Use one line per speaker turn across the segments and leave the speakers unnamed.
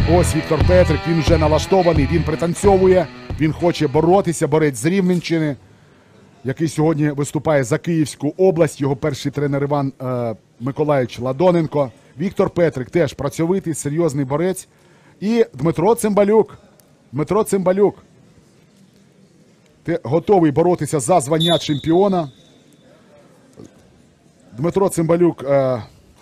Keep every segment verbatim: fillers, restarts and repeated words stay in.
Ось Віктор Петрик, він вже налаштований, він пританцьовує, він хоче боротися, борець з Рівненщини, який сьогодні виступає за Київську область. Його перший тренер Іван е, Миколаївич Ладоненко. Віктор Петрик теж працьовитий, серйозний борець. І Дмитро Цимбалюк. Дмитро Цимбалюк. Ти готовий боротися за звання чемпіона. Дмитро Цимбалюк, е,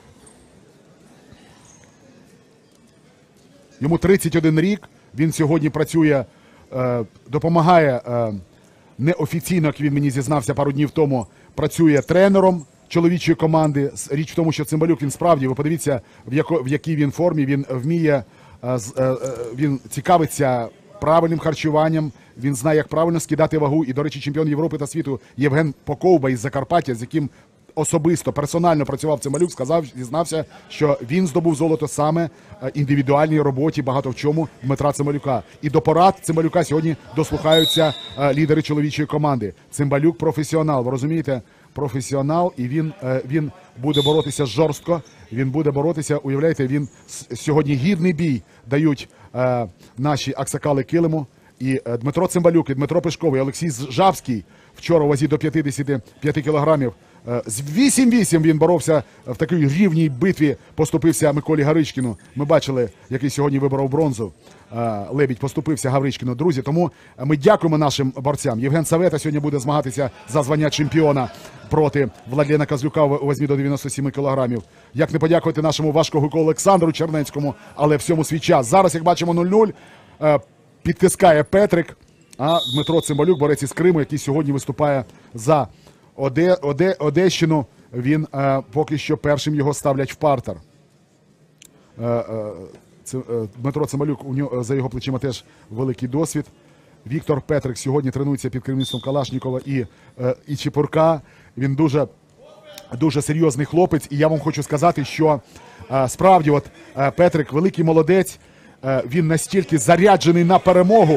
йому тридцять один рік, він сьогодні працює, е, допомагає, е, неофіційно, як він мені зізнався пару днів тому, працює тренером чоловічої команди. Річ в тому, що Цимбалюк, він справді, ви подивіться, в, яко, в якій він формі, він вміє, е, е, він цікавиться правильним харчуванням, він знає, як правильно скидати вагу. І, до речі, чемпіон Європи та світу Євген Поковба із Закарпаття, з яким особисто, персонально працював Цимбалюк, сказав, зізнався, що він здобув золото саме індивідуальній роботі багато в чому Дмитра Цимбалюка. І до порад Цимбалюка сьогодні дослухаються лідери чоловічої команди. Цимбалюк професіонал, ви розумієте? Професіонал, і він, він буде боротися жорстко, він буде боротися, уявляєте, він сьогодні гідний бій дають е, наші аксакали килиму. І е, Дмитро Цимбалюк, і Дмитро Пешков, і Олексій Жабський вчора у вазі до п'ятдесяти п'яти кілограмів. Е, з вісім вісім він боровся в такій рівній битві, поступився Миколі Гаричкіну. Ми бачили, який сьогодні виборов бронзу. Е, Лебідь поступився Гавричкіну. Друзі, тому ми дякуємо нашим борцям. Євген Савета сьогодні буде змагатися за звання чемпіона проти Владлена Козлюка у вазі до дев'яноста семи кілограмів. Як не подякувати нашому важкогуку Олександру Чернецькому, але всьому свій час. Зараз, як бачимо, нуль нуль. Е, підтискає Петрик, а Дмитро Цимбалюк, борець із Криму, який сьогодні виступає за Оде, Оде, Одещину, він е, поки що першим його ставлять в партер. Е, е, це, е, Дмитро Цимбалюк, у нього, за його плечима теж великий досвід. Віктор Петрик сьогодні тренується під керівництвом Калашнікова і, е, і Чепурка. Він дуже, дуже серйозний хлопець. І я вам хочу сказати, що е, справді от, е, Петрик великий молодець. Е, він настільки заряджений на перемогу.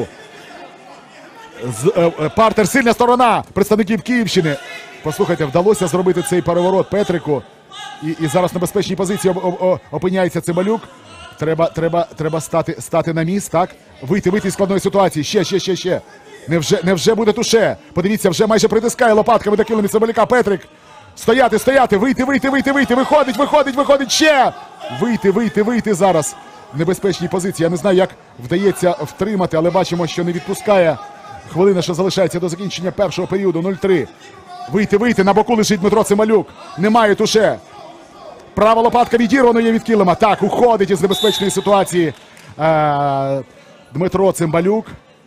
З, е, е, партер, сильна сторона представників Київщини. Послухайте, вдалося зробити цей переворот Петрику. І, і зараз на безпечній позиції об, об, об, опиняється Цимбалюк. Треба, треба, треба стати, стати на місць, так? Вийти, вийти з складної ситуації. Ще, ще, ще, ще. Невже, невже буде туше? Подивіться, вже майже притискає лопатками до килими Цимбалюка. Петрик. Стояти, стояти, вийти, вийти, вийти, вийти. Виходить, виходить, виходить. Ще! Вийти, вийти, вийти зараз. В небезпечній позиції. Я не знаю, як вдається втримати, але бачимо, що не відпускає. Хвилина, що залишається до закінчення першого періоду. нуль три. Вийти, вийти. На боку лежить Дмитро Цимбалюк. Немає туше. Права лопатка відірвана є від килима. Так, уходить із небезпечної ситуації е Дмитро Цимбалюк.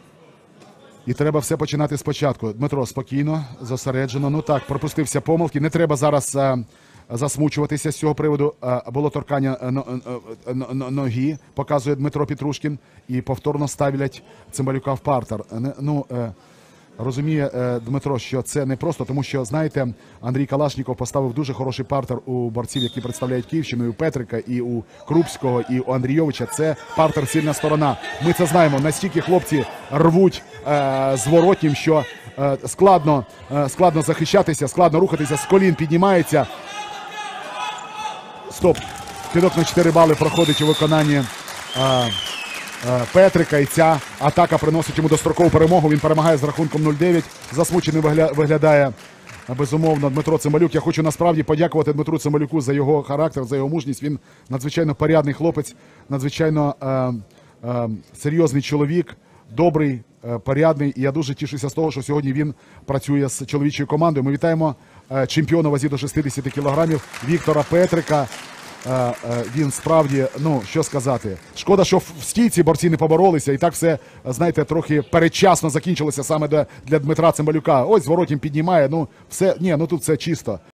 І треба все починати спочатку. Дмитро, спокійно, зосереджено. Ну так, пропустився помилки. Не треба зараз е засмучуватися з цього приводу. Е було торкання е е е ноги, показує Дмитро Петрушкін. І повторно ставлять Цимбалюка в партер. Е ну, е Розуміє е, Дмитро, що це не просто, тому що, знаєте, Андрій Калашніков поставив дуже хороший партер у борців, які представляють Київщину, і у Петрика, і у Крупського, і у Андрійовича. Це партер сильна сторона. Ми це знаємо. Настільки хлопці рвуть е, зворотнім, що е, складно, е, складно захищатися, складно рухатися, з колін піднімається. Стоп. Кидок на чотири бали проходить у виконанні е, Петрика, і ця атака приносить йому дострокову перемогу. Він перемагає з рахунком нуль дев'ять. Засмучений виглядає, безумовно, Дмитро Цимбалюк. Я хочу насправді подякувати Дмитру Цимбалюку за його характер, за його мужність. Він надзвичайно порядний хлопець, надзвичайно е, е, серйозний чоловік, добрий, е, порядний. І я дуже тішуся з того, що сьогодні він працює з чоловічою командою. Ми вітаємо е, чемпіона вазі до шістдесят кілограмів Віктора Петрика. Він справді, ну, що сказати, шкода, що в стійці борці не поборолися, і так все, знаєте, трохи передчасно закінчилося саме для Дмитра Цимбалюка. Ось зворотнім піднімає, ну, все, ні, ну тут все чисто.